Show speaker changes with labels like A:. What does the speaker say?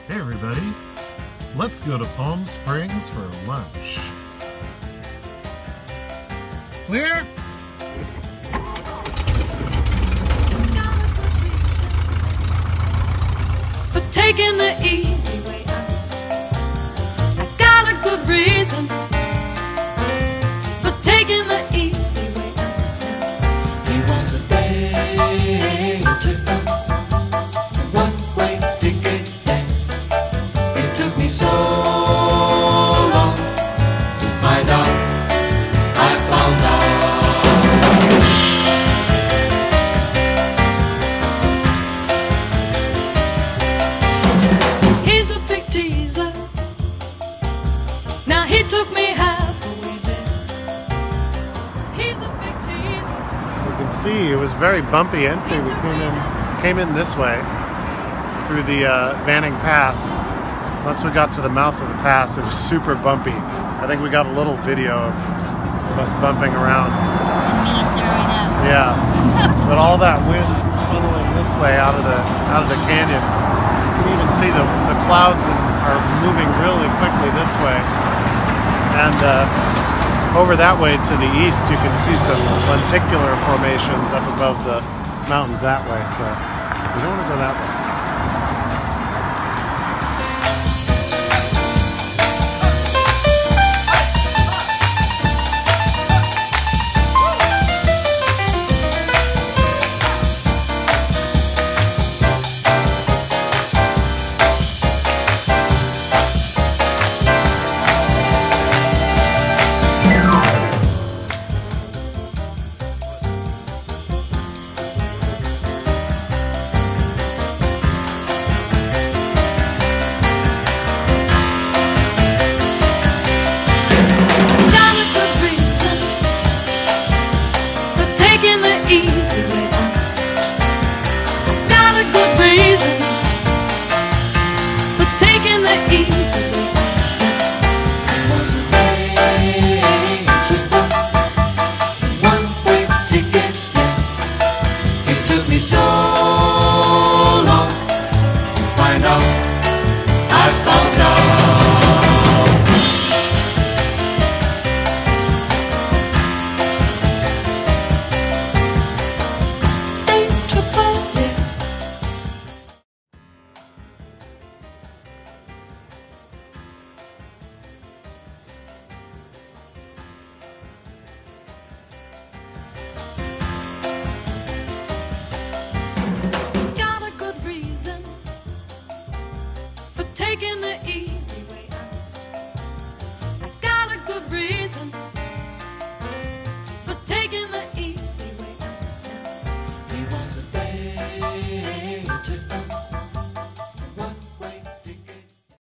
A: Hey everybody, let's go to Palm Springs for lunch. Clear?
B: For taking the easy way out, I got a good reason. For taking the easy way out, it was a day trip, a one-way ticket. It took me so long to find out. I found out. He's a big teaser. Now he took me halfway there. He's a big teaser.
A: You can see it was very bumpy entry. We came in this way through the Vanning Pass. Once we got to the mouth of the pass, it was super bumpy. I think we got a little video of us bumping around.
C: And me throwing up.
A: Yeah, but all that wind funneling this way out of the canyon. You can even see the clouds are moving really quickly this way. And over that way to the east, you can see some lenticular formations up above the mountains that way. So we don't want to go that way.
B: Easy way out. Got a good reason for taking the easy way out. It was a day trip, one-way ticket. It took me so long to find out. I found out. Taking the easy